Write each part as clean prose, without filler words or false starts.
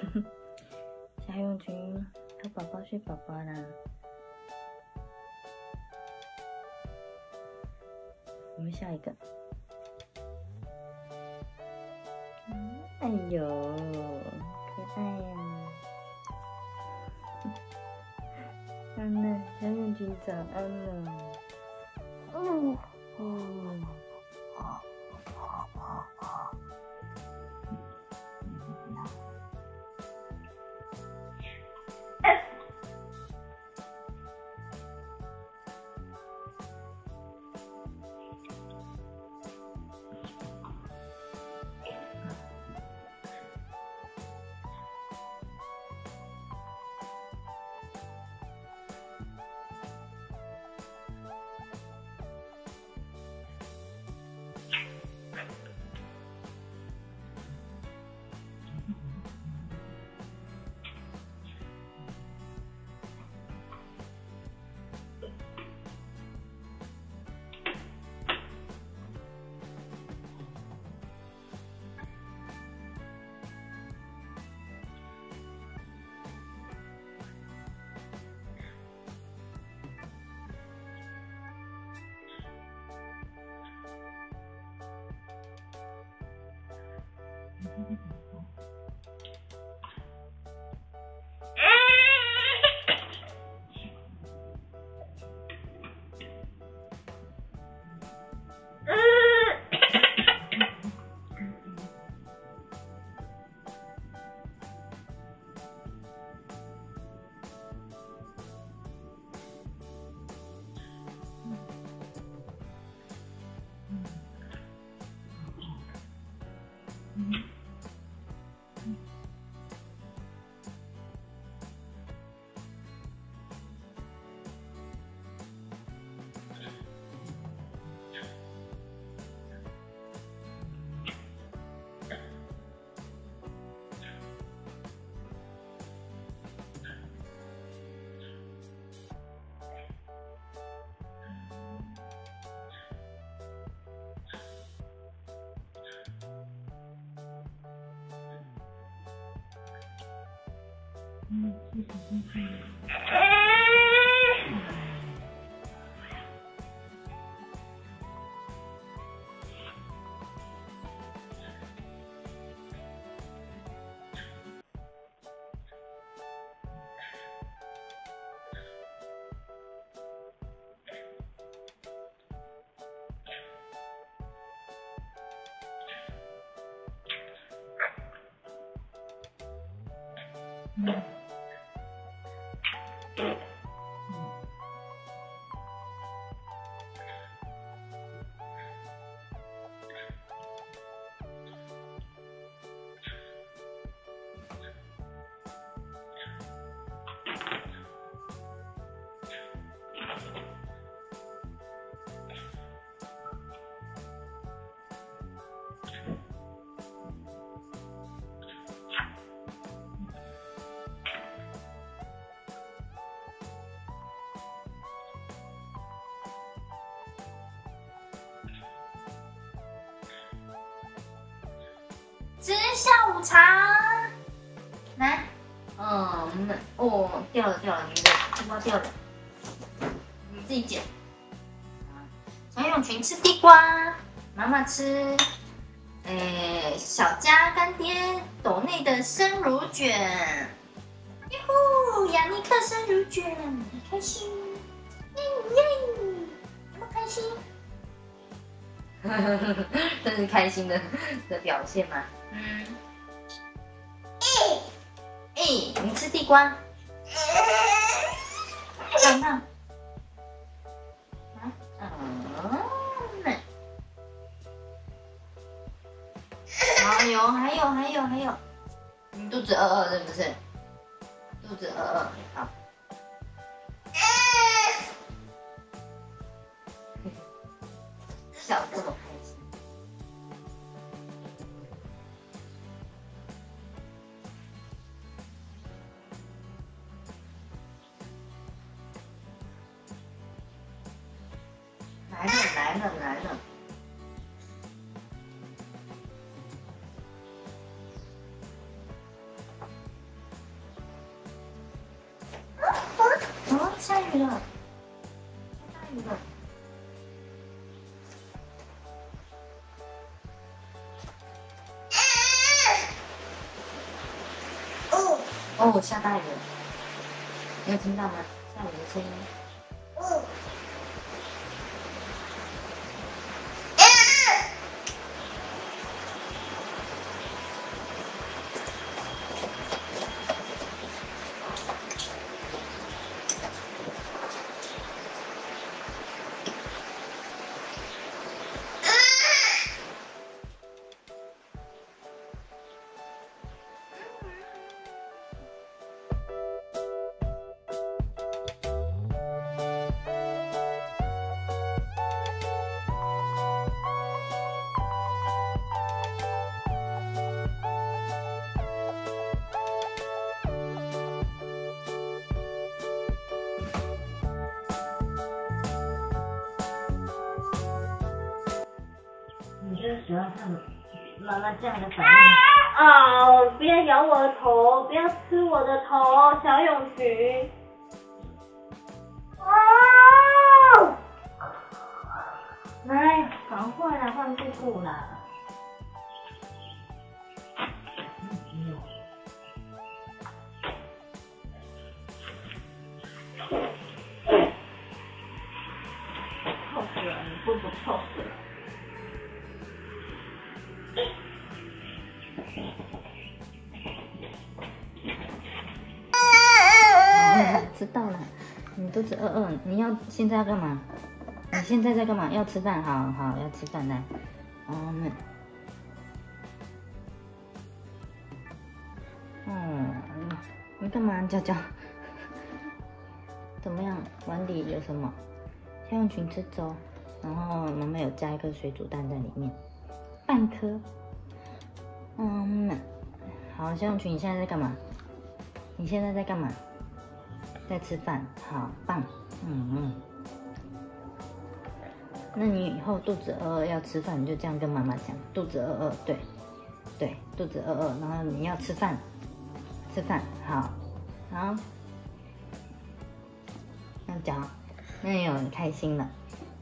夏用群和宝宝睡宝宝啦。我们下一个。哎呦，可爱呀！安娜，夏用群早安了。哦哦。 吃下午茶，来，掉了，你的地瓜掉了，你自己捡。小永群吃地瓜，妈妈吃，小家干爹斗内的生乳卷，哟呼，雅尼克生乳卷，开心，耶耶，那么开心。 这是开心的表现吗？ 你吃地瓜？干嘛？还有，你肚子饿是不是？肚子饿，好。笑这么开心。来了。 下雨了，下雨了。哦，下大雨了，你有听到吗？下雨的声音。 你就是喜欢看妈妈这样的反应。哦，不要咬我的头，不要吃我的头，小永菊。哦，来，赶快来换布布啦。臭死了，你布布臭死了。知道了，你肚子饿，你要现在要干嘛？你现在在干嘛？要吃饭，好好要吃饭来。你干嘛，娇娇？怎么样？碗里有什么？小永群吃粥，然后妈妈有加一颗水煮蛋在里面，半颗。好，小永群，你现在在干嘛？你现在在干嘛？在吃饭，好棒，那你以后肚子饿要吃饭，你就这样跟妈妈讲，肚子饿，对，肚子饿，然后你要吃饭，好，那讲，那有很开心了，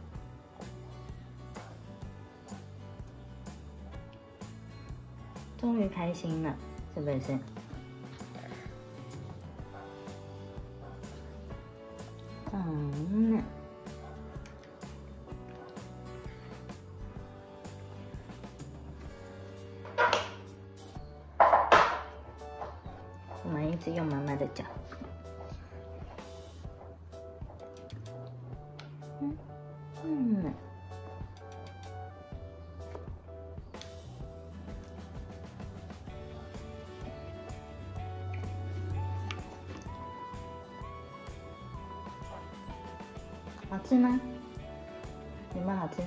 终于开心了，是不是？我们一直用妈妈的脚。好吃吗？有没有好吃？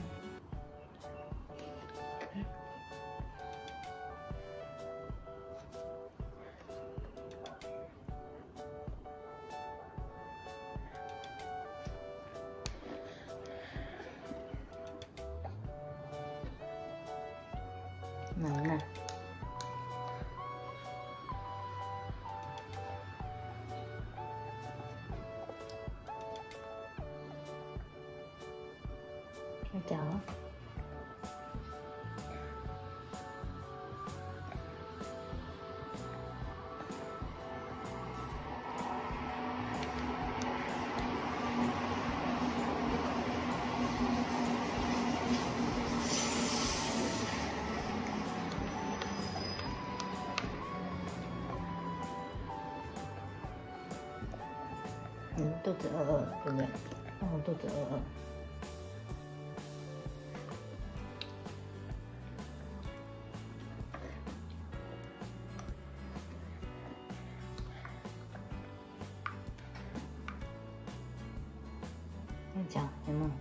难啊！睡着了。肚子饿，对不对？肚子饿。那脚有没有？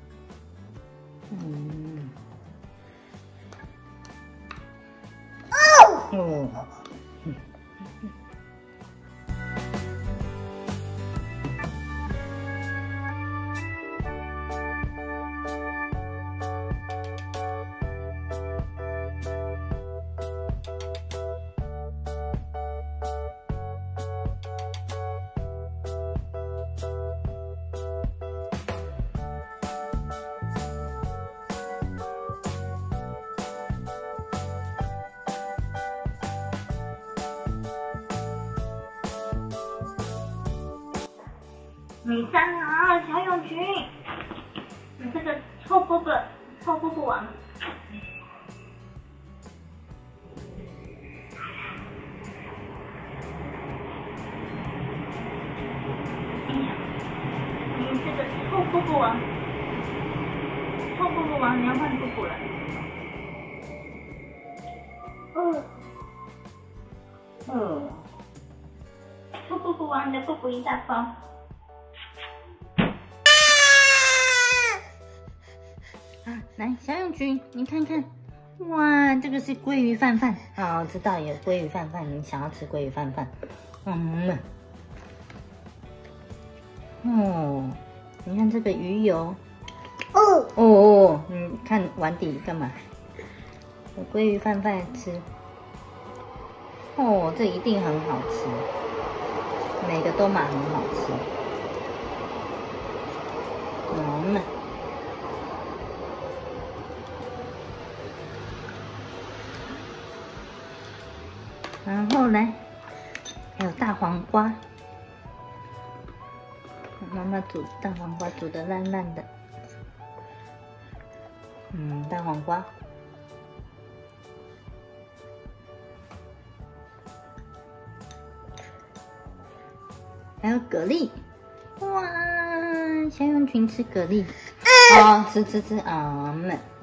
你站好，小永群，你这个臭伯伯王。你这个臭伯伯王，你要换布布了。臭布布王，你的布布一大包。 来，小永群，你看看，哇，这个是鲑鱼饭饭啊，我知道有鲑鱼饭饭，你想要吃鲑鱼饭饭，你看这个鱼油，你看碗底干嘛？有鲑鱼饭饭吃，这一定很好吃，每个都蛮很好吃，然后来，还有大黄瓜，妈妈煮大黄瓜煮得烂烂的，大黄瓜，还有蛤蜊，哇，小永群吃蛤蜊，吃啊，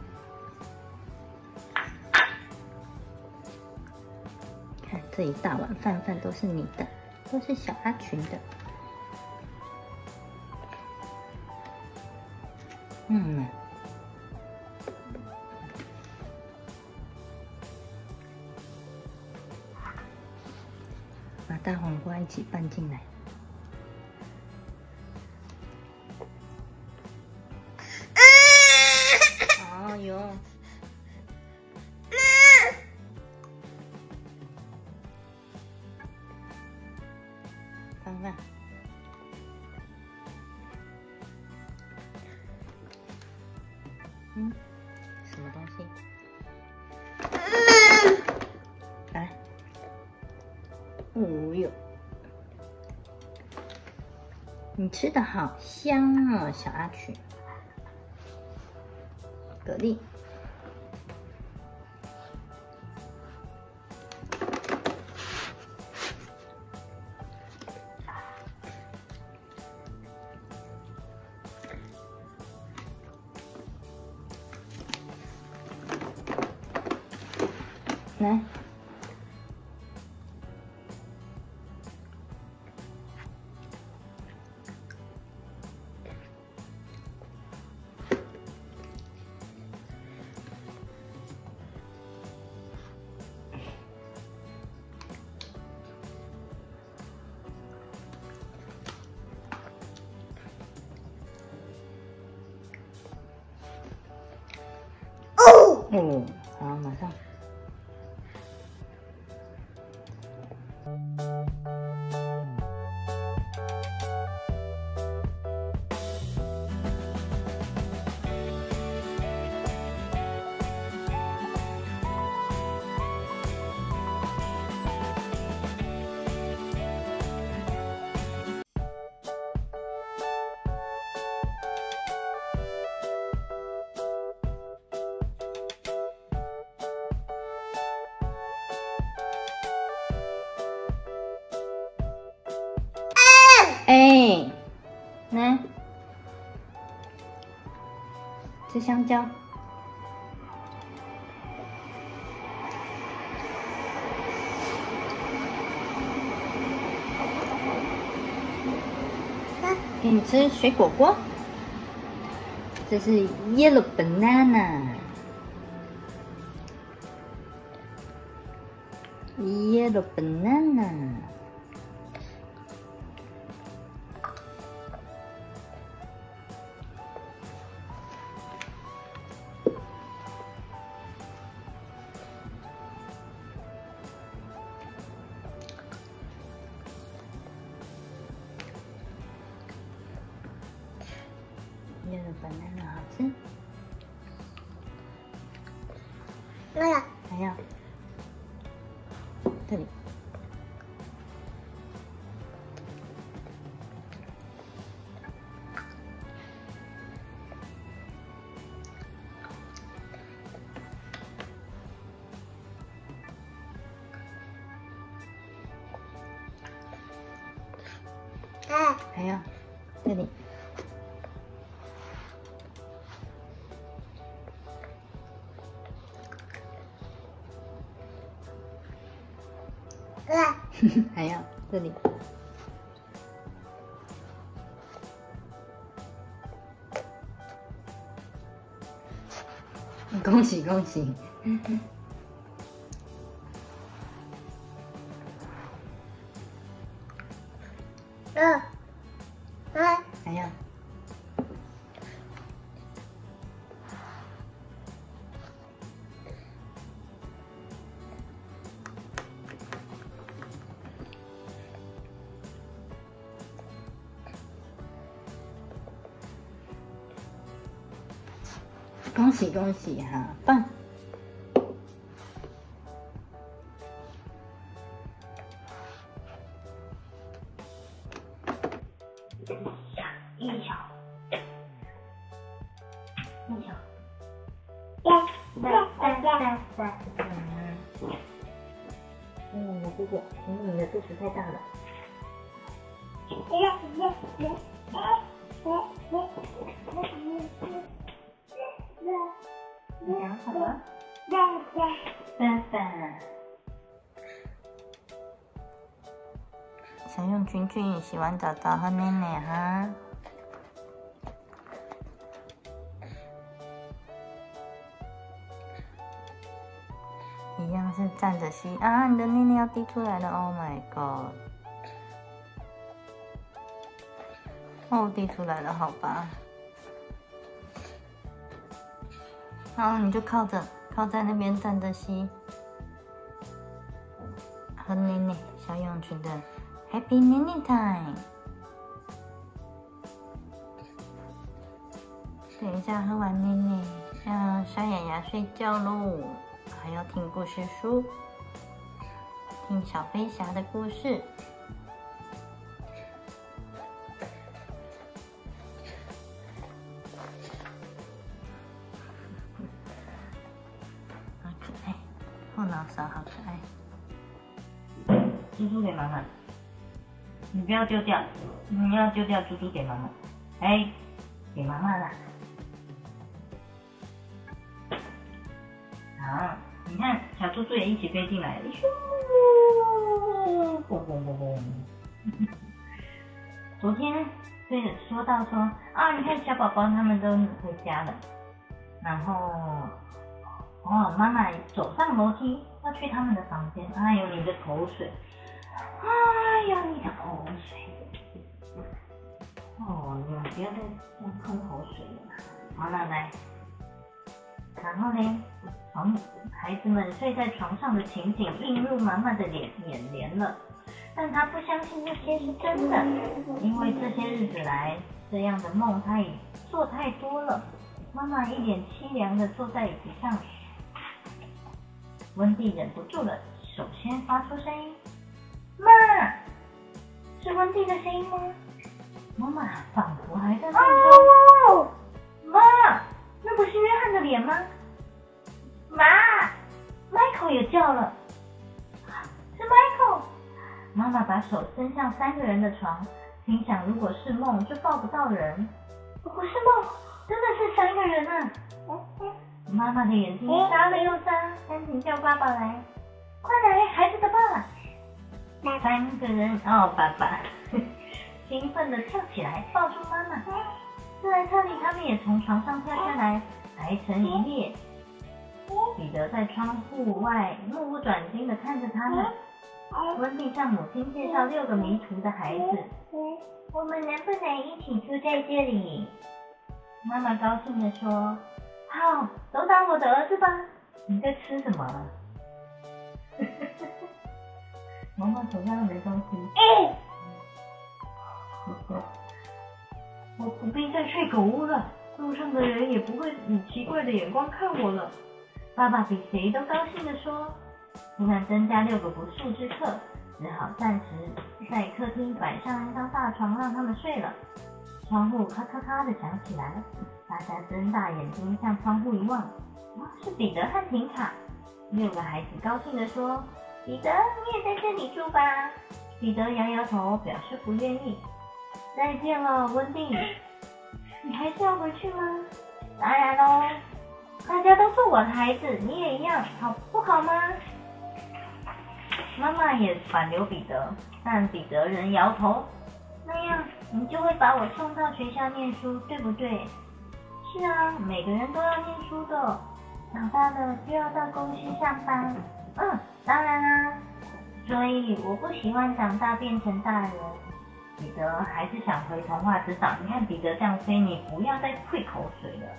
看这一大碗饭饭都是你的，都是小阿群的。把大黄瓜一起拌进来。有。看看，什么东西？来，哟，你吃的好香哦，小阿群。蛤蜊。来，好，马上。来，吃香蕉。给你吃水果果，这是 yellow banana。yellow banana。yellow banana 好吃。还要这里。 还有这里。还有这里。恭喜恭喜！还有。恭喜恭喜哈，棒！你的哥哥，你的肚子太大了。你讲什么？爸爸。小用群群洗完澡澡喝奶奶哈。一样是站着吸啊！你的奶奶要滴出来了 ，Oh my god！ 哦，滴出来了，好吧。好，你就靠在那边站着吸，喝奶奶，小永群的 Happy 奶奶 Time。等一下喝完奶奶，要刷牙牙睡觉喽，还要听故事书，听小飞侠的故事。后脑勺好可爱，猪猪给妈妈，你不要丢掉，你要丢掉猪猪给妈妈，哎，给妈妈啦。好，你看小猪猪也一起飞进来，咻，嘣嘣嘣嘣。昨天说到啊，你看小宝宝他们都回家了，然后。哦，妈妈走上楼梯要去他们的房间。哎呦，你的口水！哎呦，你的口水！哦，你们不要再喷口水了。好了，来。然后呢，孩子们睡在床上的情景映入妈妈的眼帘了，但她不相信这些是真的，因为这些日子来这样的梦她也做太多了。妈妈一脸凄凉地坐在椅子上。温蒂忍不住了，首先发出声音：“妈，是温蒂的声音吗？”妈妈仿佛还在梦中。妈，那不是约翰的脸吗？妈 ，Michael 也叫了，是 Michael。妈妈把手伸向3个人的床，心想如果是梦就抱不到人。不是梦，真的是3个人啊！妈妈的眼睛眨了又眨，赶紧叫爸爸来，快来，孩子的爸爸！3个人哦，爸爸，兴奋地跳起来，抱住妈妈。特莱特利他们也从床上跳下来，排成一列。彼得在窗户外目不转睛地看着他们。温蒂向母亲介绍6个迷途的孩子。我们能不能一起住在这里？妈妈高兴地说。好，都当我的儿子吧。你在吃什么？妈妈手上没东西。我不必再睡狗屋了，路上的人也不会以奇怪的眼光看我了。爸爸比谁都高兴地说。不能增加6个不速之客，只好暂时在客厅摆上一张大床让他们睡了。窗户咔咔咔地响起来，大家睁大眼睛向窗户一望，是彼得和婷卡。6个孩子高兴地说：“彼得，你也在这里住吧？”彼得摇摇头，表示不愿意。 再见了，温蒂。你还是要回去吗？当然喽，大家都是我的孩子，你也一样，好不好吗？妈妈也挽留彼得，但彼得仍摇头。那样你就会把我送到学校念书，对不对？是啊，每个人都要念书的，长大了就要到公司上班。当然啦。所以我不喜欢长大变成大人。彼得还是想回童话之岛。你看彼得这样飞，你不要再吐口水了。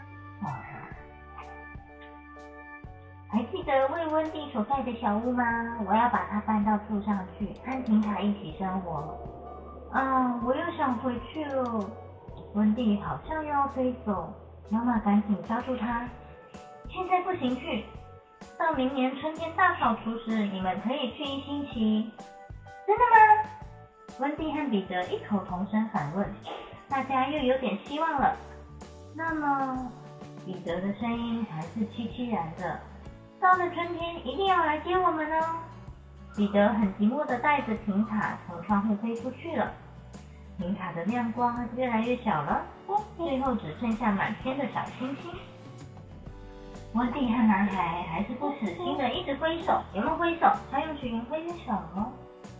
还记得为温蒂所盖的小屋吗？我要把它搬到树上去，和婷塔一起生活。我又想回去了。温蒂好像又要飞走，妈妈赶紧抓住他。现在不行去，到明年春天大扫除时，你们可以去1星期。真的吗？温蒂和彼得异口同声反问，大家又有点希望了。那么，彼得的声音还是凄凄然的。到了春天一定要来接我们哦。彼得很寂寞地带着婷塔从窗户飞出去了。婷塔的亮光越来越小了，最后只剩下满天的小星星。温蒂和男孩还是不死心的一直挥手，有没有挥手？小勇群挥挥手哦。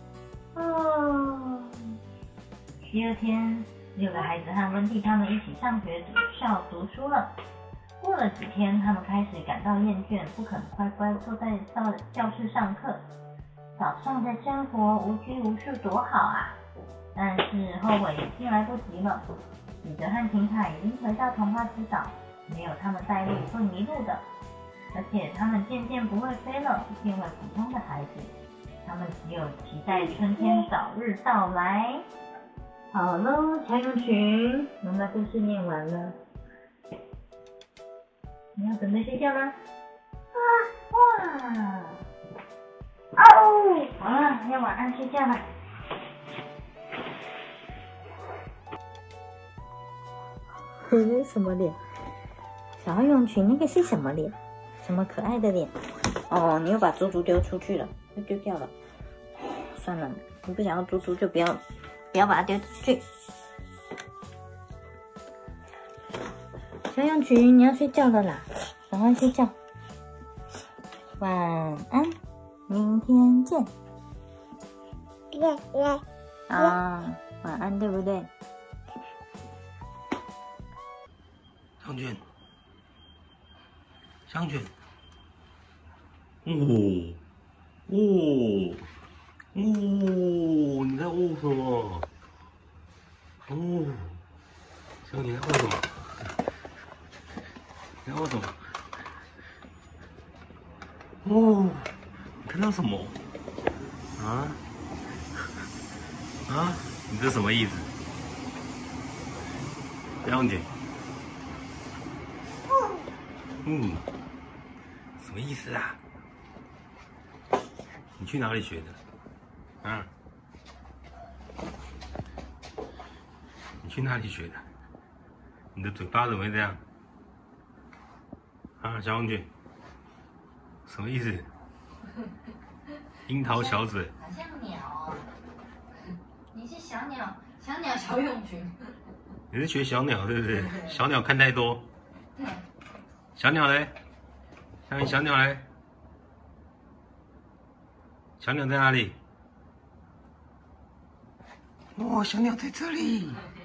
第二天，6个孩子和温蒂他们一起上学校读书了。过了几天，他们开始感到厌倦，不肯乖乖坐在教室上课。早上的生活无拘无束多好啊！但是后悔已经来不及了。彼得和婷塔已经回到童话之岛，没有他们带路会迷路的。而且他们渐渐不会飞了，变为普通的孩子。他们只有期待春天早日到来。好喽，小勇群，妈妈故事念完了。你要准备睡觉吗？好了，要晚安睡觉了。那是什么脸？小勇群，那个是什么脸？什么可爱的脸？你又把猪猪丢出去了，又丢掉了。算了，你不想要猪猪就不要把它丢出去。小勇群，你要睡觉了啦，赶快睡觉。晚安，明天见。晚安，对不对？ 香卷，你在呜什么？香卷在呜什么？你在呜什么？你看到什么？你这什么意思？香卷。什么意思啊？你去哪里学的？你去哪里学的？你的嘴巴怎么会这样？小王俊，什么意思？樱桃小嘴。 好像鸟。你是小鸟小勇群。 你是学小鸟对不对？小鸟看太多。小鸟嘞？小鸟嘞？小鸟在哪里？小鸟在这里。